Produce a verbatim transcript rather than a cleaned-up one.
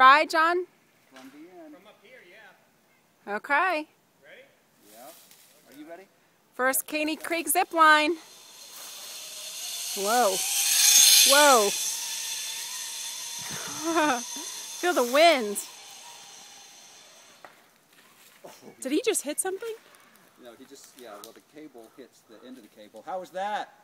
try, John? From the end. From up here, yeah. Okay. Ready? Yep. Are you ready? First Caney Creek zip line. Whoa. Whoa. Feel the wind. Did he just hit something? No, he just, yeah, well, the cable hits the end of the cable. How was that?